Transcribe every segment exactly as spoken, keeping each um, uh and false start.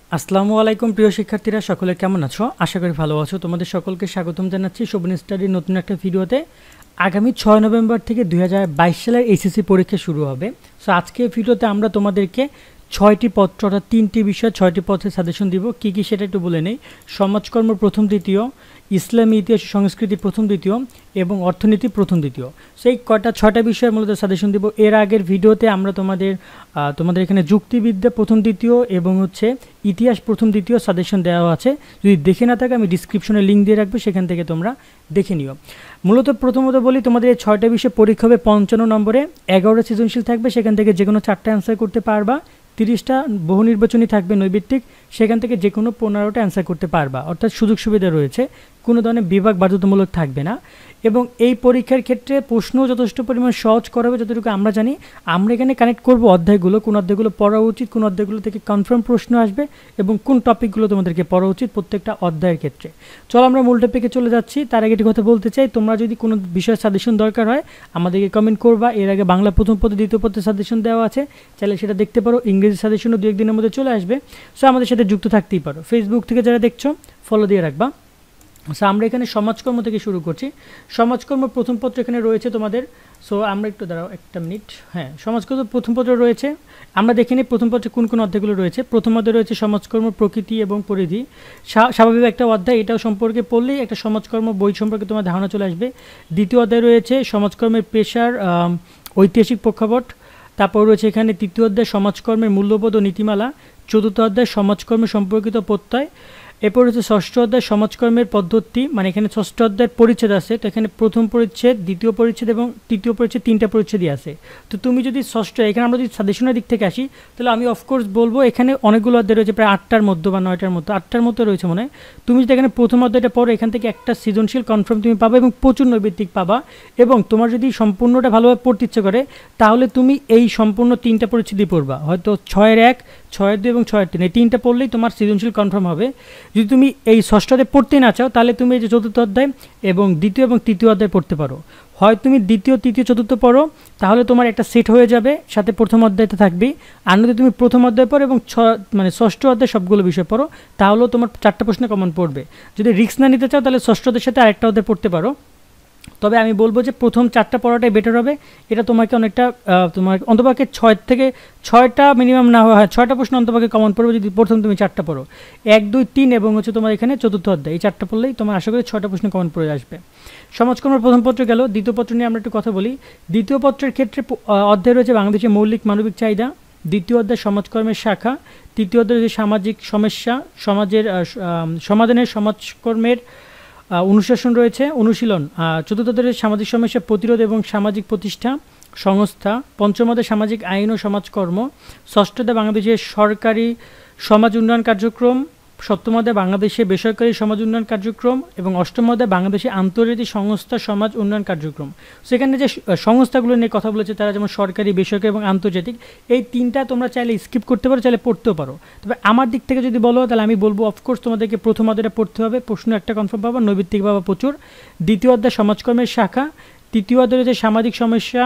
আসসালামু আলাইকুম প্রিয় শিক্ষার্থীরা, সকলে কেমন আছো? আশা করি ভালো আছো। তোমাদের সকলকে স্বাগতম জানাচ্ছি শোভন স্টাডির নতুন একটা ভিডিওতে। আগামী ছয় নভেম্বর থেকে দুই হাজার বাইশ সালের এইচএসসি পরীক্ষা শুরু হবে। সো আজকে ভিডিওতে আমরা তোমাদেরকে ছয়টি পত্র অর্থাৎ তিনটি বিষয় ছয়টি পত্রের সাজেশন দিব। কী কী সেটা একটু বলে নেই। সমাজকর্ম প্রথম দ্বিতীয়, ইসলামী ইতিহাস সংস্কৃতি প্রথম দ্বিতীয় এবং অর্থনীতি প্রথম দ্বিতীয়। সেই কয়টা ছয়টা বিষয়ের মূলত সাজেশন দিব। এর আগের ভিডিওতে আমরা তোমাদের তোমাদের এখানে যুক্তিবিদ্যা প্রথম দ্বিতীয় এবং হচ্ছে ইতিহাস প্রথম দ্বিতীয় সাজেশন দেওয়া আছে। যদি দেখে না থাকে আমি ডিসক্রিপশনে লিঙ্ক দিয়ে রাখবো, সেখান থেকে তোমরা দেখে নিও। মূলত প্রথমত বলি, তোমাদের এই ছয়টা বিষয়ে পরীক্ষা হবে পঞ্চান্ন নম্বরে, এগারোটা সৃজনশীল থাকবে, সেখান থেকে যে কোনো চারটা অ্যান্সার করতে পারবা। তিরিশটা বহু নির্বাচনী থাকবে নৈবিত্তিক, সেখান থেকে যে কোনো পনেরোটা অ্যান্সার করতে পারবা। অর্থাৎ সুযোগ সুবিধা রয়েছে, কোনো ধরনের বিভাগ বাধ্যতামূলক থাকবে না। এবং এই পরীক্ষার ক্ষেত্রে প্রশ্নও যথেষ্ট পরিমাণ সহজ করা হবে যতটুকু আমরা জানি। আমরা এখানে কানেক্ট করব অধ্যায়গুলো, কোন অধ্যায়গুলো পড়া উচিত, কোন অধ্যায়গুলো থেকে কনফার্ম প্রশ্ন আসবে এবং কোন টপিকগুলো তোমাদেরকে পড়া উচিত প্রত্যেকটা অধ্যায়ের ক্ষেত্রে। চলো আমরা মূল টপিকে চলে যাচ্ছি। তার আগে একটি কথা বলতে চাই, তোমরা যদি কোনো বিষয়ের সাজেশন দরকার হয় আমাদেরকে কমেন্ট করবা। এর আগে বাংলা প্রথম পত্র দ্বিতীয় পত্রের সাজেশন দেওয়া আছে, চাইলে সেটা দেখতে পারো। ইংরেজি সাজেশনও দু একদিনের মধ্যে চলে আসবে। সো আমাদের সাথে যুক্ত থাকতেই পারো। ফেসবুক থেকে যারা দেখছো ফলো দিয়ে রাখবা। সো আমরা এখানে সমাজকর্ম থেকে শুরু করছি। সমাজকর্ম প্রথম পত্র এখানে রয়েছে তোমাদের। সো আমরা একটু দাঁড়াও একটা মিনিট। হ্যাঁ, সমাজকর্ম প্রথম পত্র রয়েছে। আমরা দেখে নিই প্রথম পত্রে কোন কোন অধ্যায়গুলো রয়েছে। প্রথম অধ্যায় রয়েছে সমাজকর্ম প্রকৃতি এবং পরিধি, স্বাভাবিক একটা অধ্যায়। এটাও সম্পর্কে পড়লেই একটা সমাজকর্ম বই সম্পর্কে তোমার ধারণা চলে আসবে। দ্বিতীয় অধ্যায় রয়েছে সমাজকর্মের পেশার ঐতিহাসিক প্রেক্ষাপট। তারপর রয়েছে এখানে তৃতীয় অধ্যায় সমাজকর্মের মূল্যবোধ ও নীতিমালা। চতুর্থ অধ্যায় সমাজকর্মে সম্পর্কিত প্রত্যয়। এরপর হচ্ছে ষষ্ঠ অধ্যায় সমাজকর্মের পদ্ধতি, মানে এখানে ষষ্ঠ অধ্যায়ের পরিচ্ছেদ আছে। তো এখানে প্রথম পরিচ্ছেদ, দ্বিতীয় পরিচ্ছেদ এবং তৃতীয় পরিচ্ছেদ, তিনটা পরিচ্ছেদই আছে। তো তুমি যদি ষষ্ঠ, এখানে আমরা যদি সাজেশনের দিক থেকে আসি তাহলে আমি অফকোর্স বলবো এখানে অনেকগুলো অধ্যায় রয়েছে, প্রায় আটটার মধ্যে বা নয়টার মতো, আটটার মতো রয়েছে মনে হয়। তুমি যদি এখানে প্রথম অধ্যায়টা পড়ো, এখান থেকে একটা সৃজনশীল কনফার্ম তুমি পাবা এবং প্রচুর নৈবিত্তিক পাবা। এবং তোমার যদি সম্পূর্ণটা ভালোভাবে পড়তে ইচ্ছে করে তাহলে তুমি এই সম্পূর্ণ তিনটা পরিচ্ছেদই পড়বা। হয়তো ছয়ের এক, ছয়ের দুই এবং ছয়ের তিন, এই তিনটা পড়লেই তোমার সৃজনশীল কনফার্ম হবে। যদি তুমি এই ষষ্ঠতে পড়তে না চাও তাহলে তুমি এই যে চতুর্থ অধ্যায় এবং দ্বিতীয় এবং তৃতীয় অধ্যায় পড়তে পারো। হয় তুমি দ্বিতীয় তৃতীয় চতুর্থ পড়ো, তাহলে তোমার একটা সেট হয়ে যাবে, সাথে প্রথম অধ্যায়তে থাকবেই। আর যদি তুমি প্রথম অধ্যায় পড়ো এবং ছ মানে ষষ্ঠ অধ্যায় সবগুলো বিষয় পড়ো, তাহলেও তোমার চারটা প্রশ্ন কমন পড়বে। যদি রিস্ক না নিতে চাও তাহলে ষষ্ঠ অধ্যায়ের সাথে আরেকটা অধ্যায় পড়তে পারো। তবে আমি বলবো যে প্রথম চারটা পড়াটাই বেটার হবে। এটা তোমাকে অনেকটা তোমার অন্তপক্ষে ছয় থেকে ছয়টা মিনিমাম না হয় ছয়টা প্রশ্ন অন্তপক্ষে কমন পড়বে যদি প্রথম তুমি চারটা পড়ো। এক দুই তিন এবং হচ্ছে তোমার এখানে চতুর্থ অধ্যায়, এই চারটা পড়লেই তোমার আশা করি ছয়টা প্রশ্ন কমন পড়ে আসবে। সমাজকর্মের প্রথম পত্র গেল। দ্বিতীয় পত্র নিয়ে আমরা একটু কথা বলি। দ্বিতীয় পত্রের ক্ষেত্রে অধ্যায় রয়েছে বাংলাদেশের মৌলিক মানবিক চাহিদা। দ্বিতীয় অধ্যায় সমাজকর্মের শাখা। তৃতীয় অধ্যায় রয়েছে সামাজিক সমস্যা, সমাজের সমাধানের সমাজকর্মের অনুশাসন রয়েছে, অনুশীলন। চতুর্থ অধ্যায়ে সামাজিক সমস্যা প্রতিরোধ এবং সামাজিক প্রতিষ্ঠা সংস্থা। পঞ্চম অধ্যায়ে সামাজিক আইন ও সমাজকর্ম। ষষ্ঠ অধ্যায়ে বাংলাদেশের সরকারি সমাজ উন্নয়ন কার্যক্রম। সপ্তম অধ্যায়ে বাংলাদেশে বেসরকারি সমাজ উন্নয়ন কার্যক্রম এবং অষ্টম অধ্যায়ে বাংলাদেশে আন্তর্জাতিক সংস্থা সমাজ উন্নয়ন কার্যক্রম। সেখানে যে সংস্থাগুলো নিয়ে কথা বলেছে তারা যেমন সরকারি, বেসরকারি এবং আন্তর্জাতিক, এই তিনটা তোমরা চাইলে স্কিপ করতে পারো, চাইলে পড়তেও পারো। তবে আমার দিক থেকে যদি বলো তাহলে আমি বলবো অফকোর্স তোমাদেরকে প্রথম অধ্যায়টা পড়তে হবে, প্রশ্ন একটা কনফার্ম পাবা, নৈবিত্তিক পাবা প্রচুর। দ্বিতীয় অধ্যায় সমাজকর্মের শাখা। তৃতীয় অধ্যায় রয়েছে সামাজিক সমস্যা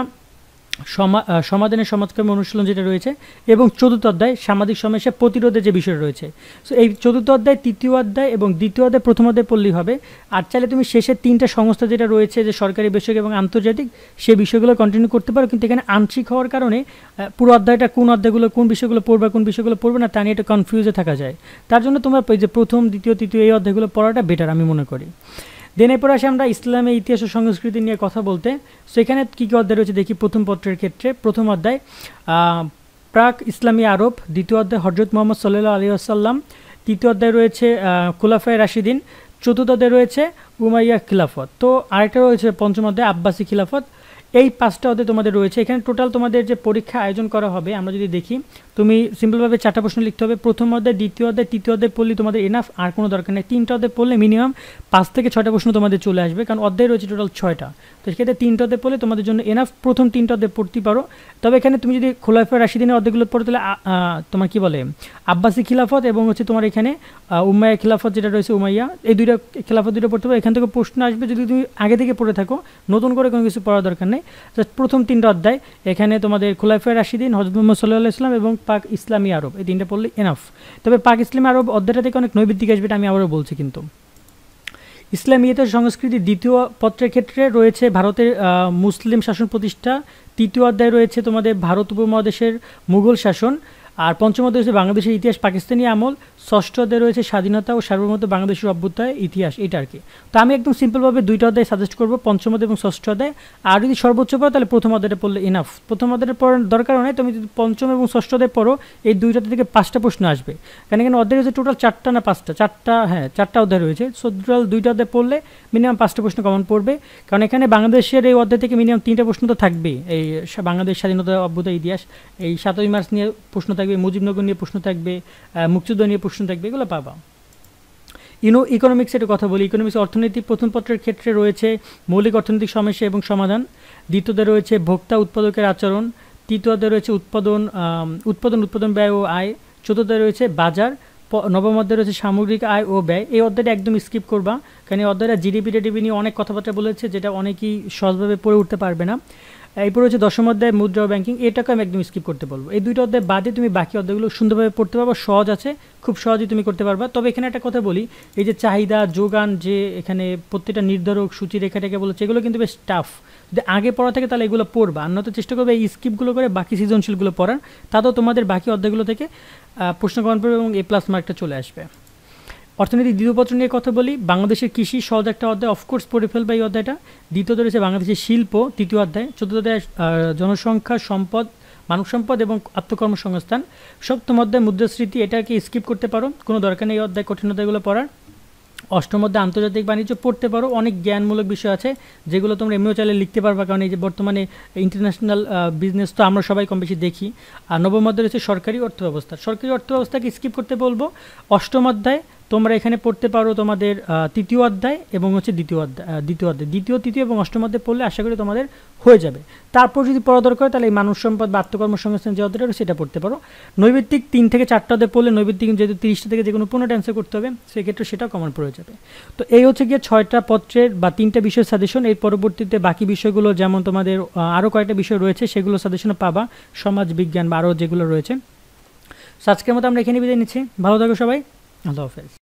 সমাধানের সমাজকর্ম অনুশীলন যেটা রয়েছে, এবং চতুর্থ অধ্যায় সামাজিক সমস্যা প্রতিরোধের যে বিষয় রয়েছে। সো এই চতুর্থ অধ্যায়, তৃতীয় অধ্যায় এবং দ্বিতীয় অধ্যায় প্রথম অধ্যায় পড়লেই হবে। আর চাইলে তুমি শেষের তিনটা সংস্থা যেটা রয়েছে যে সরকারি, বেসরকারি এবং আন্তর্জাতিক, সেই বিষয়গুলো কন্টিনিউ করতে পারো। কিন্তু এখানে আংশিক হওয়ার কারণে পুরো অধ্যায়টা কোন অধ্যায়গুলো কোন বিষয়গুলো পড়বে কোন বিষয়গুলো পড়বে না তা নিয়ে একটা কনফিউজে থাকা যায়। তার জন্য তোমরা যে প্রথম দ্বিতীয় তৃতীয় এই অধ্যায়গুলো পড়াটা বেটার আমি মনে করি। দেন এরপর আসে আমরা ইসলামের ইতিহাস ও সংস্কৃতি নিয়ে কথা বলতে। সেখানে কী কী অধ্যায় রয়েছে দেখি। প্রথম পত্রের ক্ষেত্রে প্রথম অধ্যায় প্রাক ইসলামী আরব। দ্বিতীয় অধ্যায় হজরত মোহাম্মদ সাল্লাল্লাহু আলাইহি ওয়াসাল্লাম। তৃতীয় অধ্যায় রয়েছে খুলাফায়ে রাশিদিন। চতুর্থ অধ্যায় রয়েছে উমাইয়া খিলাফত। তো আরেকটা রয়েছে পঞ্চম অধ্যায় আব্বাসী খিলাফত। এই পাঁচটা অধ্যায় তোমাদের রয়েছে। এখানে টোটাল তোমাদের যে পরীক্ষা আয়োজন করা হবে আমরা যদি দেখি, তুমি সিম্পলভাবে চারটা প্রশ্ন লিখতে হবে। প্রথম অধ্যায়, দ্বিতীয় অধ্যায়, তৃতীয় অধ্যায় পড়লে তোমাদের এনাফ, আর কোনো দরকার নেই। তিনটা অধ্যায় পড়লে মিনিমাম পাঁচ থেকে ছয়টা প্রশ্ন তোমাদের চলে আসবে, কারণ অধ্যায় রয়েছে টোটাল ছয়টা। তো সেক্ষেত্রে তিনটা অধ্যায় পড়লে তোমাদের জন্য এনাফ, প্রথম তিনটা অধ্যায় পড়তে পারো। তবে এখানে তুমি যদি খোলাফায়ে রাশিদিনের অধ্যায়গুলো পড়ো তাহলে তোমার কী বলে আব্বাসী খিলাফত এবং হচ্ছে তোমার এখানে উমাইয়া খিলাফত যেটা রয়েছে উমাইয়া, এই দুইটা খিলাফত দুটো পড়তে পারো। এখান থেকে প্রশ্ন আসবে যদি তুমি আগে থেকে পড়ে থাকো, নতুন করে কোনো কিছু পড়ার দরকার নেই। জাস্ট প্রথম তিনটা অধ্যায় এখানে তোমাদের খুলাফায়ে রাশিদিন, হযরত মুহাম্মদ সাল্লাল্লাহু আলাইহি ওয়াসাল্লাম এবং পাক ইসলামী আরব, এই তিনটা পড়লে এনাফ। তবে পাক ইসলামী আরব অধ্যায়টা থেকে অনেক নৈবিত্তিক আসবে, এটা আমি আবারও বলছি। কিন্তু ইসলামিয়তের সংস্কৃতি দ্বিতীয় পত্রের ক্ষেত্রে রয়েছে ভারতের মুসলিম শাসন প্রতিষ্ঠা, তৃতীয় অধ্যায় রয়েছে তোমাদের ভারত উপমহাদেশের মুঘল শাসন, আর পঞ্চম অধ্যায় রয়েছে বাংলাদেশের ইতিহাস পাকিস্তানি আমল, ষষ্ঠ অধ্যায় রয়েছে স্বাধীনতা ও সার্বভৌমত্ব বাংলাদেশের অভ্যুদয় ইতিহাস, এটা আর কি। তো আমি একদম সিম্পলভাবে দুইটা অধ্যায় সাজেস্ট করবো, পঞ্চম অধ্যায় এবং ষষ্ঠ অধ্যায়। আর যদি সর্বোচ্চ পড়ো তাহলে প্রথম অধ্যায়টা পড়লে ইনাফ। প্রথম অধ্যায়টা পড়ার দরকার নয়, তুমি যদি পঞ্চম এবং ষষ্ঠ অধ্যায় পড়ো এই দুইটা থেকে পাঁচটা প্রশ্ন আসবে, কারণ এখানে অধ্যায় রয়েছে টোটাল চারটা না পাঁচটা, চারটা, হ্যাঁ চারটা অধ্যায় রয়েছে। সো টোটাল দুইটা অধ্যায় পড়লে মিনিমাম পাঁচটা প্রশ্ন কমন পড়বে, কারণ এখানে বাংলাদেশের এই অধ্যায় থেকে মিনিমাম তিনটা প্রশ্ন তো থাকবেই। এই বাংলাদেশ স্বাধীনতা অভ্যুদয় ইতিহাস, এই সাতই মার্চ নিয়ে প্রশ্ন থাকবে, মুজিবনগর নিয়ে প্রশ্ন থাকবে, মুক্তিযুদ্ধ নিয়ে প্রশ্ন থাকবে, এগুলো পাবা। ইউনো ইকোনমিক্স এর কথা বলি। ইকোনমিক্স অর্থনীতি প্রথম পত্রের ক্ষেত্রে রয়েছে মৌলিক অর্থনৈতিক সমস্যা এবং সমাধান, দ্বিতীয়তে রয়েছে ভোক্তা উৎপাদকের আচরণ, তৃতীয়তে রয়েছে উৎপাদন উৎপাদন উৎপাদন ব্যয় ও আয়, চতুর্থতে রয়েছে বাজার, নবম অধ্যায় রয়েছে সামগ্রিক আয় ও ব্যয়। এই অধ্যায়টা একদম স্কিপ করবা, কারণ এই অধ্যায়টা জিডিপি টিডিপি নিয়ে অনেক কথাবার্তা বলেছে, যেটা অনেকেই সহজভাবে পড়ে উঠতে পারবে না। এরপর হচ্ছে দশম অধ্যায় মুদ্রা ও ব্যাংকিং, এটাকে আমি একদম স্কিপ করতে বলবো। এই দুইটা অধ্যায় বাদে তুমি বাকি অধ্যায়গুলো সুন্দরভাবে পড়তে পারবা, সহজ আছে, খুব সহজেই তুমি করতে পারবা। তবে এখানে একটা কথা বলি, এই যে চাহিদা যোগান, যে এখানে প্রত্যেকটা নির্ধারক সূচি রেখাটাকে বলেছে, এগুলো কিন্তু বেশ টাফ। যদি আগে পড়া থাকে তাহলে এগুলো পড়বা, আর নয়তো চেষ্টা করবে এই স্কিপগুলো করে বাকি সৃজনশীলগুলো পড়ার, তাতেও তোমাদের বাকি অধ্যায়গুলো থেকে প্রশ্ন কমন পড়বে এবং এ প্লাস মার্কটা চলে আসবে। অর্থনীতি দ্বিতীয় পত্র নিয়ে কথা বলি। বাংলাদেশের কৃষি সহজ একটা অধ্যায়, অফকোর্স পড়ে ফেলবে এই অধ্যায়টা। দ্বিতীয়ত রয়েছে বাংলাদেশের শিল্প, তৃতীয় অধ্যায়। চতুর্থ অধ্যায় জনসংখ্যা, সম্পদ, মানব সম্পদ এবং আত্মকর্মসংস্থান। সপ্তম অধ্যায় মুদ্রাস্ফীতি, এটাকে স্কিপ করতে পারো, কোনো দরকার নেই এই অধ্যায় কঠিন অধ্যায়গুলো পড়ার। অষ্টম অধ্যায় আন্তর্জাতিক বাণিজ্য পড়তে পারো, অনেক জ্ঞানমূলক বিষয় আছে যেগুলো তোমরা এমনিও চাইলে লিখতে পারবা, কারণ এই যে বর্তমানে ইন্টারন্যাশনাল বিজনেস তো আমরা সবাই কম বেশি দেখি। আর নবম অধ্যায় রয়েছে সরকারি অর্থব্যবস্থা, সরকারি অর্থব্যবস্থাকে স্কিপ করতে বলবো। অষ্টম অধ্যায় তোমরা এখানে পড়তে পারো তোমাদের তৃতীয় অধ্যায় এবং হচ্ছে দ্বিতীয় অধ্যায় দ্বিতীয় অধ্যায় দ্বিতীয় তৃতীয় এবং অষ্টম অধ্যায় পড়লে আশা করি তোমাদের হয়ে যাবে। তারপর যদি পড়া দরকার তাহলে এই মানব সম্পদ বা আত্মকর্মসংস্থান যে অধ্যায়টা সেটা পড়তে পারো। নৈবিত্তিক তিন থেকে চারটা অধ্যায় পড়লে নৈবিত্তিক যেহেতু তিরিশটা থেকে যে কোনো পনেরোটা অ্যান্সার করতে হবে, সেক্ষেত্রে সেটাও কমন পড়ে যাবে। তো এই হচ্ছে গিয়ে ছয়টা পত্রের বা তিনটা বিষয়ের সাজেশন। এর পরবর্তীতে বাকি বিষয়গুলো যেমন তোমাদের আরও কয়েকটা বিষয় রয়েছে সেগুলো সাজেশনে পাবা, সমাজ বিজ্ঞান বা আরও যেগুলো রয়েছে। আজকের মতো আমরা এখানে বিদায় নিচ্ছি, ভালো থাকো সবাই, আল্লাহ হাফেজ।